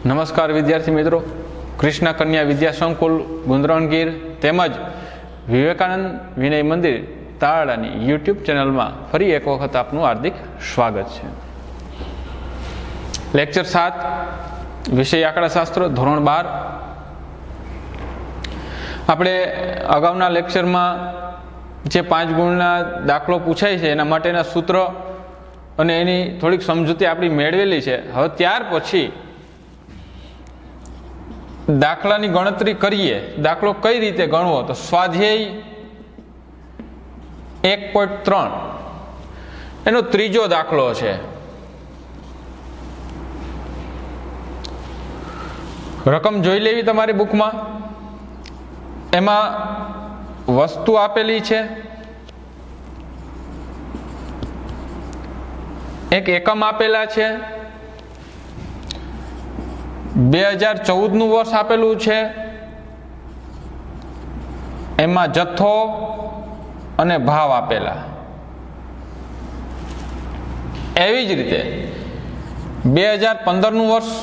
નમસ્કાર વિદ્યાર્થી મિત્રો, કૃષ્ણ કન્યા વિદ્યા સંકુલ ગુંદરણગીર તેમજ વિવેકાનંદ વિનય મંદિર તાળાની યુટ્યુબ ચેનલમાં ફરી એક વખત આપનું હાર્દિક સ્વાગત છે. લેક્ચર 7 વિષય આંકડાશાસ્ત્ર ધોરણ 12. આપણે અગાઉના લેક્ચરમાં જે 5 ગુણના દાખલો પૂછાય છે એના માટેના સૂત્ર અને એની થોડીક સમજૂતી આપણી મેળવેલી છે. હવે ત્યાર પછી દાખલાની ગણતરી કરીએ. દાખલો કઈ રીતે ગણવો? તો સ્વાધ્યાય 1.3 એનો ત્રીજો દાખલો છે. રકમ જોઈ લેવી તમારી બુકમાં. એમાં વસ્તુ આપેલી છે, એક એકમ આપેલા છે, 2014નું વર્ષ આપેલું છે, એમાં જથ્થો અને ભાવ આપેલા. એવી જ રીતે 2015નું વર્ષ,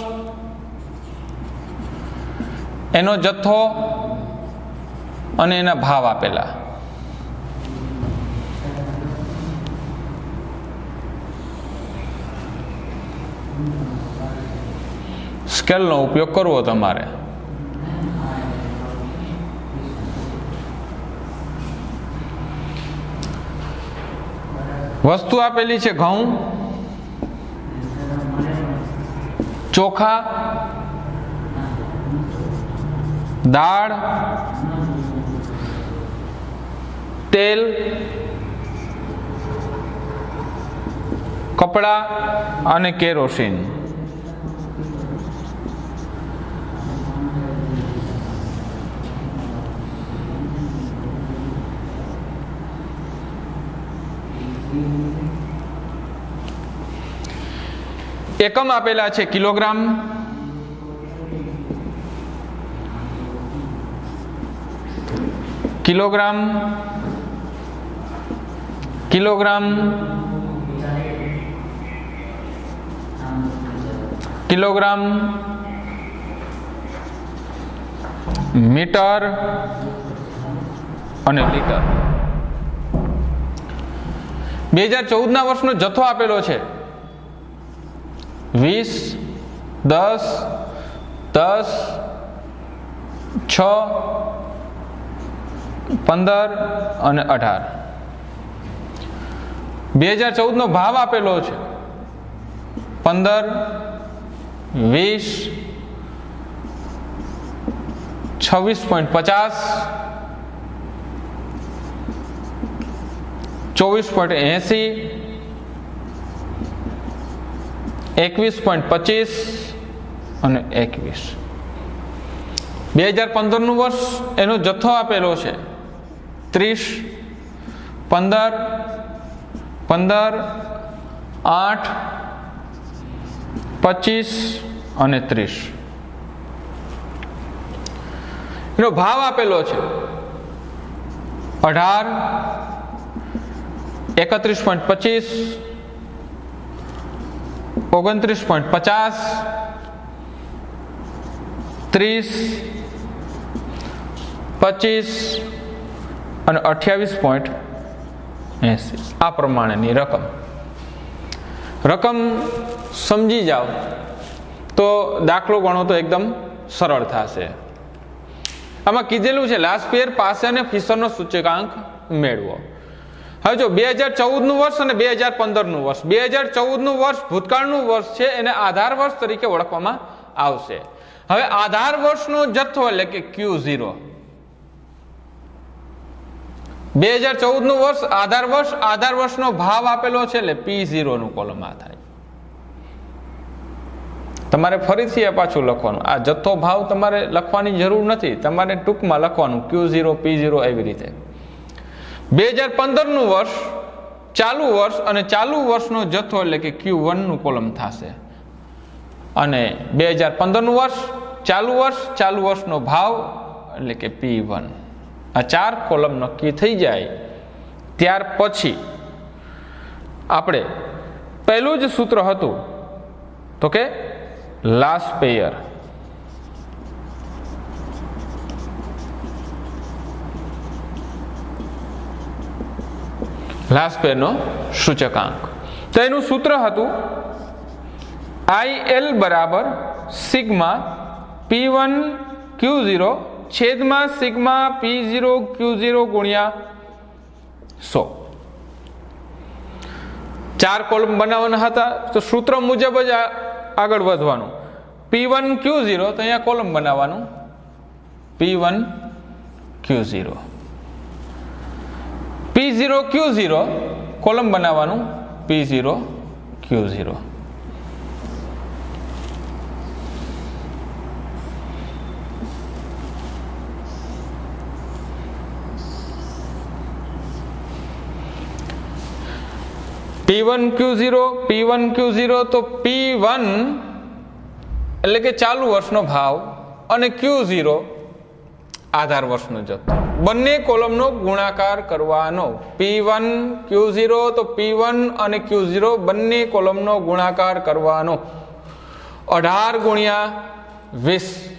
એનો જથ્થો અને એના ભાવ આપેલા. સ્કેલનો ઉપયોગ કરવો તમારે. વસ્તુ આપેલી છે ઘઉં, ચોખા, દાળ, તેલ, કપડા અને કેરોસીન. એકમ આપેલા છે kilogram, kilogram, kilogram, kilogram, metre અને લીટર. 2014ના વર્ષનો જથ્થો આપેલો છે 20, 10, 10, 6, 15 અને 18. 2014નો ભાવ આપેલો છે 15, 20, 26.50, 24.80, 21.25 અને 21. 2015નું વર્ષ, એનો જથ્થો આપેલો છે 30, 15, 15, 8, 25 અને 30. એનો ભાવ આપેલો છે 18, 31.25, 29.50, 30, 25 અને 28.80. આ પ્રમાણેની રકમ સમજી જાઓ તો દાખલો ગણો તો એકદમ સરળ થશે. આમાં કીધેલું છે લાસ્પેર પાસે અને ફિશરનો સૂચકાંક મેળવો. હવે જો 2014નું વર્ષ અને 2015નું વર્ષ, 2014નું વર્ષ ભૂતકાળનું વર્ષ છે, એને આધાર વર્ષ તરીકે ઓળખવામાં આવશે. હવે આધાર વર્ષનો જથ્થો એટલે કે Q0. 2014નું વર્ષ આધાર વર્ષનો ભાવ આપેલો છે એટલે P0 નું કોલમ આ થાય. તમારે ફરીથી એ પાછું લખવાનું. આ જથ્થો ભાવ તમારે લખવાની જરૂર નથી, તમારે ટૂંકમાં લખવાનું Q0, P0 એવી રીતે. 2015નું વર્ષ ચાલુ વર્ષ અને ચાલુ વર્ષનો જથ્થો એટલે કે Q1 નું કોલમ થશે. અને 2015નું વર્ષ ચાલુ વર્ષનો ભાવ એટલે કે P1. આ 4 કોલમ નક્કી થઈ જાય ત્યાર પછી આપણે પહેલું જ સૂત્ર હતું તો કે લાસ્ટ પેયર લાસ્ટ પેરનો સૂચકાંક. તો એનું સૂત્ર હતું IL બરાબર સિગ્મા P1 Q0 છેદમાં સિગ્મા P0 Q0 ગુણ્યા 100. 4 કોલમ બનાવવાના હતા તો સૂત્ર મુજબ જ આગળ વધવાનું. P1 Q0 તો અહીંયા કોલમ બનાવવાનું P1 Q0, P0 Q0 column બનાવવાનું P0 Q0. P1 Q0 P1 Q0 તો P1 એટલે કે ચાલુ વર્ષનો ભાવ અને Q0 આધાર વર્ષનો જથ્થો. બંને કોલમનો ગુણાકાર કરવાનો. P1 Q0 તો P1 અને Q0 બંને કોલમનો ગુણાકાર કરવાનો. 18 ગુણ્યા 20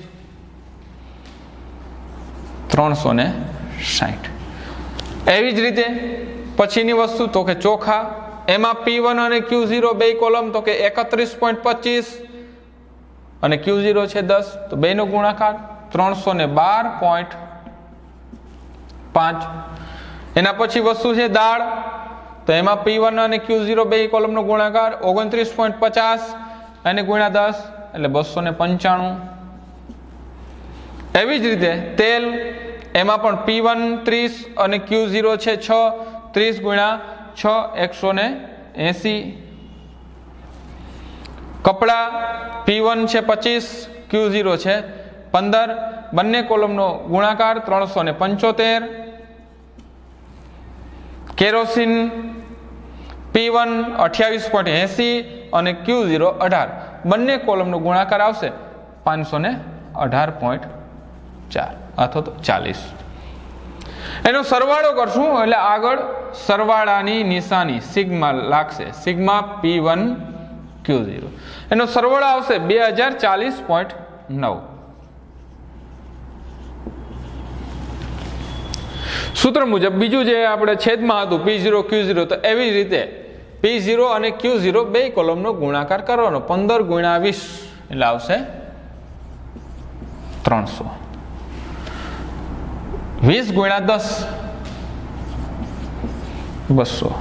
360. એવી જ રીતે પછીની વસ્તુ તો કે ચોખા. એમાં P1 અને Q0 બે કોલમ તો કે 31.25 અને Q0 છે 10 તો બેનો ગુણાકાર 312.5. એના પછી વસ્તુ છે દાળ. તો એમાં P1 અને Q0 બે કોલમનો ગુણાકાર 29.50 અને ગુણ્યા 10 એટલે 295. એવી જ રીતે તેલ. એમાં પણ P1 30 અને Q0 છે 6 30 ગુણ્યા 6 180. કપડા P1 છે 25 Q0 છે 15 બંને કોલમનો ગુણાકાર 375. કેરોસીન P1 28.80 અને Q0 18 બંને કોલમનો ગુણાકાર આવશે 518.4 અથવા તો 40. એનો સરવાળો કરશું એટલે આગળ સરવાળાની નિશાની સિગ્મા લાગશે. સિગ્મા P1 Q0 એનો સરવાળો આવશે 2040.9. સૂત્ર મુજબ બીજું જે આપણે છેદમાં હતું P0 Q0 તો એવી જ રીતે P0 અને Q0 બે કોલમનો ગુણાકાર કરવાનો. 15 ગુણ્યા 20 એટલે આવશે 300. 20 ગુણ્યા 10 200.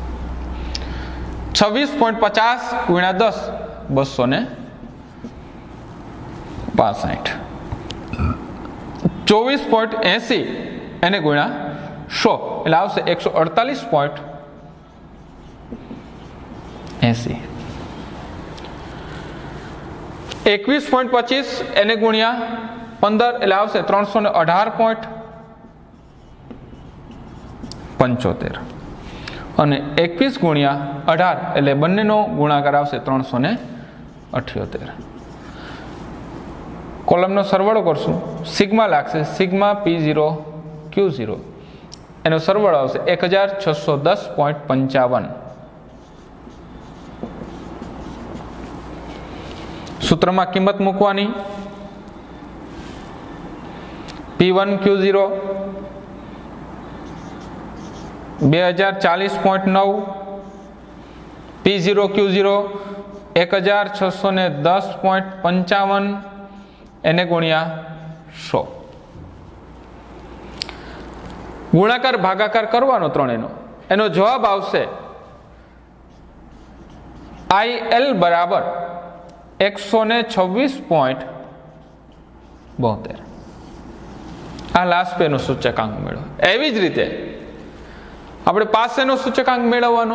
26.50 ગુણ્યા 10 265. 24.80 એને ગુણ્યા 100 એટલે આવશે 148.80. 21.25 એને ગુણ્યા 15 એટલે આવશે 318.75 અને 21 ગુણ્યા 18 એટલે બંનેનો ગુણાકાર આવશે 378. કોલમનો સરવાળો કરશું સિગ્મા લાગશે. સિગ્મા P0 Q0 એનો સરવાળો આવશે 1610.55. સૂત્રમાં કિંમત મૂકવાની. P1 Q0 2040.9 P0 Q0 1610.55 એને ગુણ્યા 100. ગુણાકાર ભાગાકાર કરવાનો ત્રણેયનો. એનો જવાબ આવશે IL બરાબર 126.72. આ લાસ્ટ પેનો સૂચકાંક મેળવો. એવી જ રીતે આપણે પાસેનો સૂચકાંક મેળવવાનો.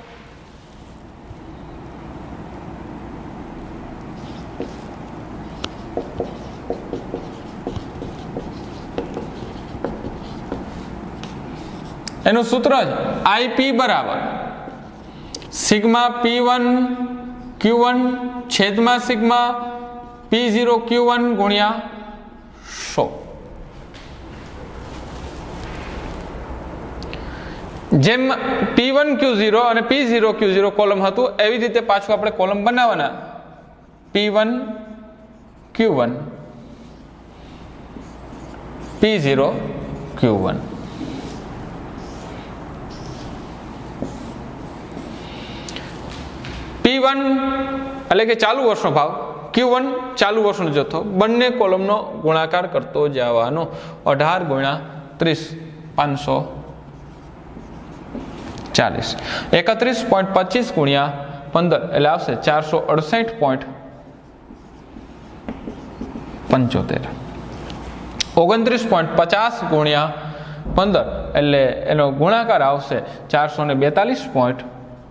એનું સૂત્ર જ IP બરાબર સિગ્મા P1 Q1 છેદમાં સિગ્મા P0 Q1 ગુણ્યા 100. જેમ P1 Q0 અને P0 Q0 કોલમ હતું એવી રીતે પાછું આપણે કોલમ બનાવવાના. P1 Q1 P0 Q1 P1 એટલે કે ચાલુ વર્ષનો ભાવ, Q1 ચાલુ વર્ષનો જથ્થો, બંને કોલમનો ગુણાકાર કરતો જવાનો. 18 ગુણ્યા 30 540. 31.25 ગુણ્યા 15 એટલે આવશે 468.75. 29.50 ગુણ્યા 15 એટલે એનો ગુણાકાર આવશે 442.50.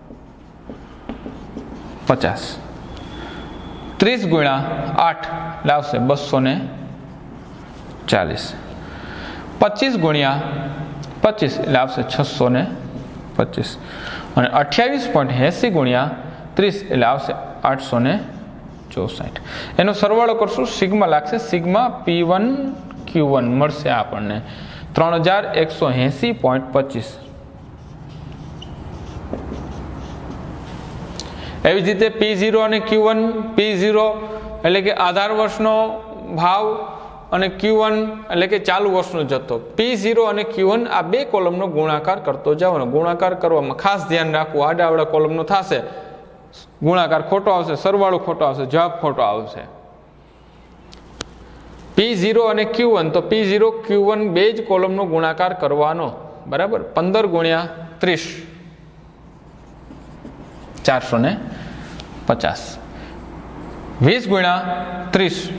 30 ગુણ્યા 8 એટલે આવશે 240. 25 ગુણ્યા 25 એટલે આવશે 625. અને 28.80 ગુણ્યા 30 એટલે આવશે 864. એનો સરવાળો કરશું, સિગ્મા લાગશે. સિગ્મા P1 Q1 મળશે આપણને 3180.25. એવી જ રીતે P0 અને Q1, P0 એટલે કે આધાર વર્ષનો ભાવ અને Q1 એટલે કે ચાલુ વર્ષનો જથ્થો. P0 અને Q1 આ બે કોલમનો ગુણાકાર કરતો જવાનો. ગુણાકાર કરવામાં ખાસ ધ્યાન રાખવું, આડાવડા કોલમનો થશે, ગુણાકાર ખોટો આવશે, સરવાળો ખોટો આવશે, જવાબ ખોટો આવશે. P0 અને Q1 તો P0 Q1 બે જ કોલમનો ગુણાકાર કરવાનો. બરાબર. 15 ગુણ્યા 30 450. 20 ગુણ્યા 30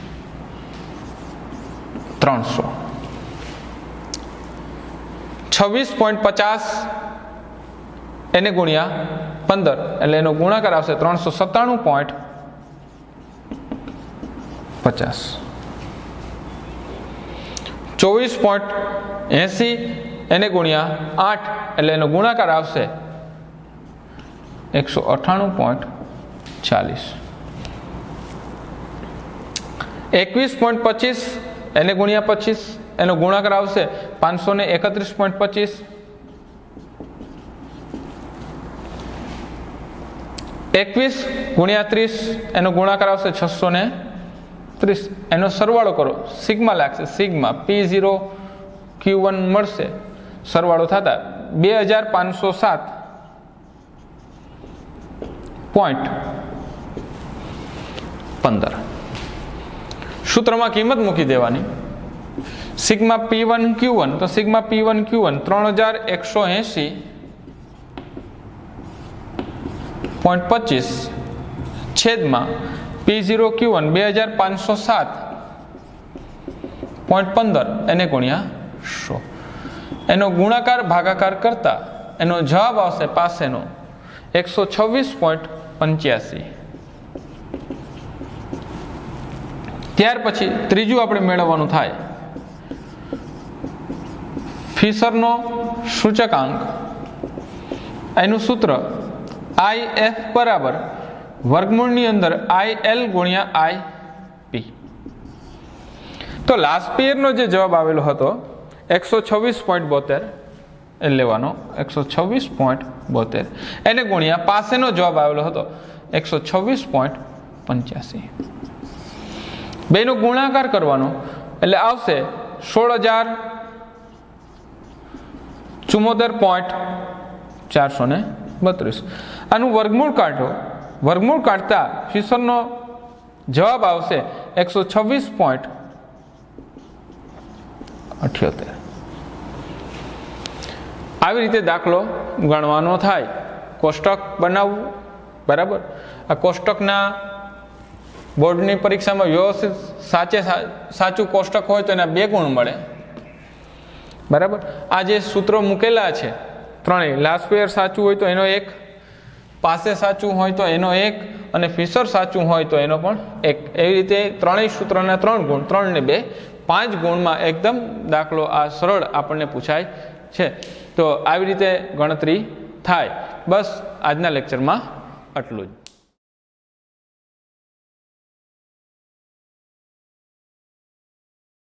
300. 26.50 એને ગુણ્યા 15 એટલે એનો ગુણાકાર આવશે 397.50. 24.80 એને ગુણ્યા 8 એટલે એનો ગુણાકાર આવશે 198.40. 21.25 એને ગુણ્યા 25 એનો ગુણાકાર આવશે 531.25. 21 ગુણ્યા 30 એનો ગુણાકાર આવશે 630. એનો સરવાળો કરો, સિગ્મા લાગશે. સિગ્મા P0 Q1 મળશે, સરવાળો થતા 2507.15. સૂત્રમાં કિંમત મૂકી દેવાની. સિગ્મા P1 Q1 તો સિગ્મા P1 Q1 3180.25 છેદમાં P0 Q1 2507.15 એને ગુણ્યા 100. એનો ગુણાકાર ભાગાકાર કરતા એનો જવાબ આવશે પાસેનો 126.85. ત્યાર પછી ત્રીજું આપણે મેળવવાનું થાય ફિશરનો સૂચકાંક. એનું સૂત્ર IF બરાબર વર્ગમૂળની અંદર IL ગુણ્યા IP. તો લાસ્ટ પિયરનો જે જવાબ આવેલો હતો 126.72 એ લેવાનો, 126.72 એને ગુણ્યા પાસેનો જવાબ આવેલો હતો 126.85. બેનો ગુણાકાર કરવાનો એટલે આવશે 16,074.432. આનું વર્ગમૂળ કાઢો, વર્ગમૂળ કાઢતા ફિશરનો જવાબ આવશે 126.78. આવી રીતે દાખલો ગણવાનો થાય. કોષ્ટક બનાવવું. બરાબર. આ કોષ્ટકના બોર્ડની પરીક્ષામાં વ્યવસ્થિત સાચું કોષ્ટક હોય તો એના 2 ગુણ મળે. બરાબર. આ જે સૂત્રો મૂકેલા છે ત્રણેય, લાસ્ટ પેયર સાચું હોય તો એનો 1, પાસે સાચું હોય તો એનો 1 અને ફિશર સાચું હોય તો એનો પણ 1. એવી રીતે ત્રણેય સૂત્રના 3 ગુણ, 3 ને 2 5 ગુણમાં એકદમ દાખલો આ સરળ આપણને પૂછાય છે. તો આવી રીતે ગણતરી થાય. બસ આજના લેક્ચરમાં આટલું જ.